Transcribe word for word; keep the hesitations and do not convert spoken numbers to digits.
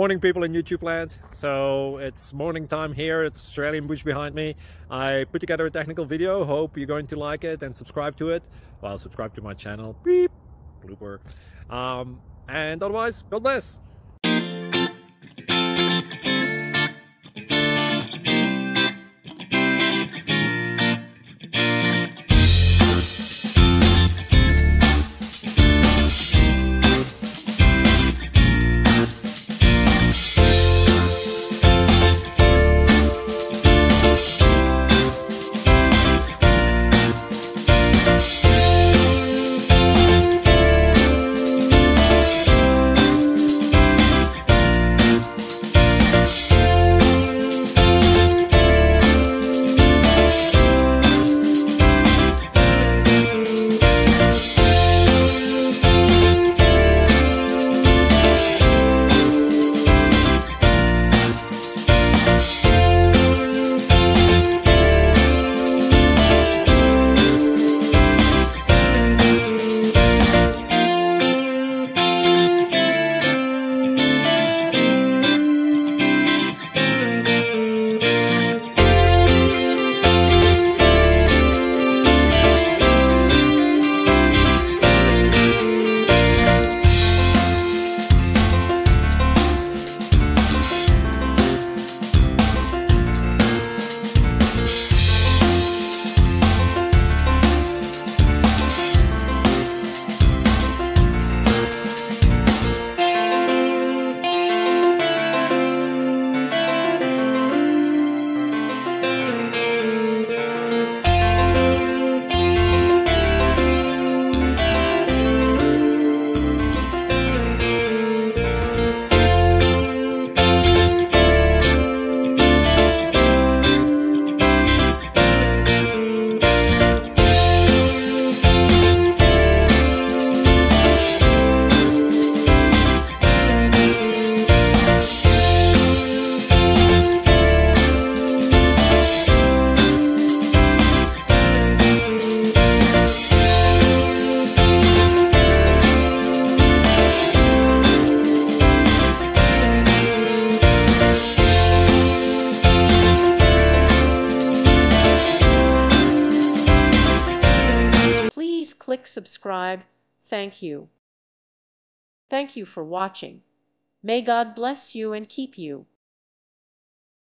Morning, people in YouTube land. So it's morning time here. It's Australian bush behind me. I put together a technical video. Hope you're going to like it and subscribe to it. Well, subscribe to my channel. Beep. Blooper. Um, and otherwise, God bless. Please click subscribe. Thank you. Thank you for watching. May God bless you and keep you.